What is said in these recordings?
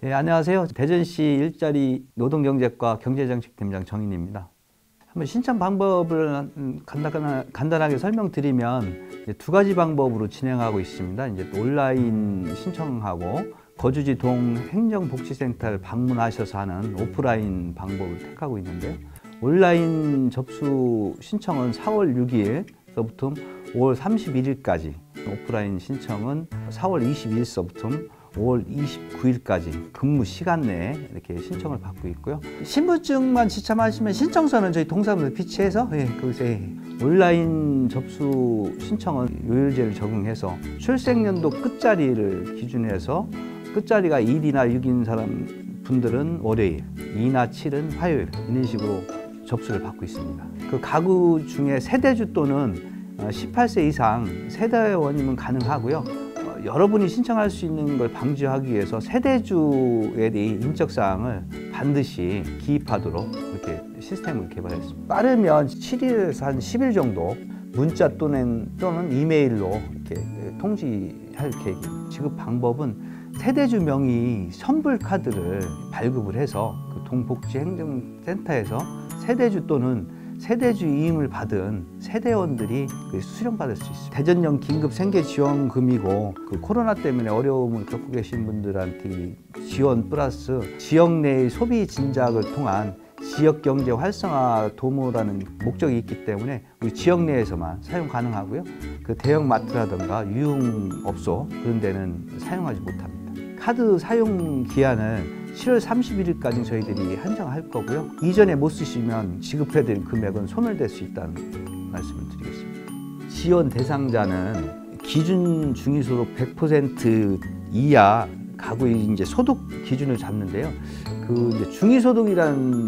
네, 안녕하세요. 대전시 일자리 노동경제과 경제정책팀장 정인입니다. 한번 신청 방법을 간단하게 설명드리면 이제 두 가지 방법으로 진행하고 있습니다. 이제 온라인 신청하고 거주지 동 행정복지센터를 방문하셔서 하는 오프라인 방법을 택하고 있는데요. 온라인 접수 신청은 4월 6일서부터 5월 31일까지, 오프라인 신청은 4월 22일서부터 5월 29일까지 근무 시간 내에 이렇게 신청을 받고 있고요. 신분증만 지참하시면 신청서는 저희 동사무소에 비치해서 거기서 온라인 접수 신청은 요일제를 적용해서 출생연도 끝자리를 기준해서 끝자리가 1이나 6인 사람 분들은 월요일, 2나 7은 화요일, 이런 식으로 접수를 받고 있습니다. 그 가구 중에 세대주 또는 18세 이상 세대원이면 가능하고요. 여러분이 신청할 수 있는 걸 방지하기 위해서 세대주에 대한 인적사항을 반드시 기입하도록 이렇게 시스템을 개발했습니다. 빠르면 7일에서 한 10일 정도 문자 또는 이메일로 이렇게 통지할 계획입니다. 지급 방법은 세대주 명의 선불카드를 발급을 해서 그 동복지행정센터에서 세대주 또는 세대주 이임을 받은 세대원들이 수령받을 수 있습니다. 대전형 긴급 생계지원금이고 코로나 때문에 어려움을 겪고 계신 분들한테 지원 플러스 지역 내의 소비 진작을 통한 지역 경제 활성화 도모라는 목적이 있기 때문에 우리 지역 내에서만 사용 가능하고요. 그 대형 마트라든가 유흥업소 그런 데는 사용하지 못합니다. 카드 사용 기한을 7월 31일까지 저희들이 한정할 거고요. 이전에 못 쓰시면 지급해드린 금액은 소멸될 수 있다는 말씀을 드리겠습니다. 지원 대상자는 기준 중위소득 100% 이하 가구의 이제 소득 기준을 잡는데요. 이제 중위소득이라는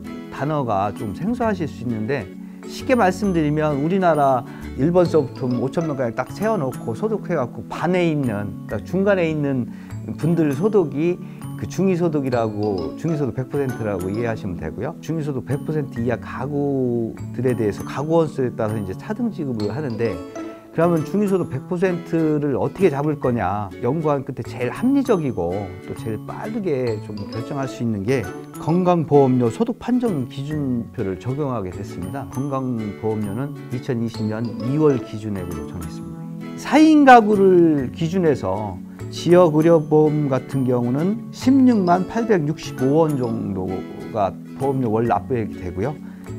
단어가 좀 생소하실 수 있는데 쉽게 말씀드리면 우리나라 1번서부터 5천 명까지 딱 세워놓고 소득해갖고 반에 있는, 중간에 있는 분들 소득이 중위소득이라고, 중위소득 100%라고 이해하시면 되고요. 중위소득 100% 이하 가구들에 대해서 가구원수에 따라서 이제 차등 지급을 하는데, 그러면 중위소득 100%를 어떻게 잡을 거냐, 연구한 끝에 제일 합리적이고 또 제일 빠르게 좀 결정할 수 있는 게 건강보험료 소득 판정 기준표를 적용하게 됐습니다. 건강보험료는 2020년 2월 기준액으로 정했습니다. 4인 가구를 기준해서 지역 의료보험 같은 경우는 16만 865원 정도가 보험료 월 납부액이 되고요.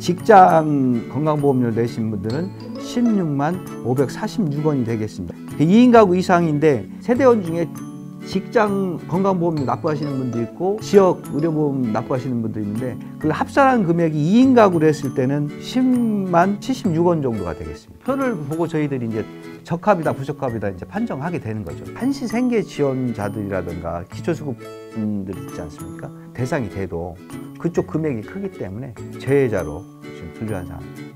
직장 건강보험료를 내신 분들은 16만 546원이 되겠습니다. 2인 가구 이상인데 세대원 중에 직장 건강보험료 납부하시는 분도 있고 지역 의료보험 납부하시는 분도 있는데 그 합산한 금액이 2인 가구로 했을 때는 10만 76원 정도가 되겠습니다. 표를 보고 저희들이 이제 적합이다 부적합이다 이제 판정하게 되는 거죠. 한시생계 지원자들이라든가 기초수급분들 있지 않습니까? 대상이 돼도 그쪽 금액이 크기 때문에 재해자로 지금 분류한 상황입니다.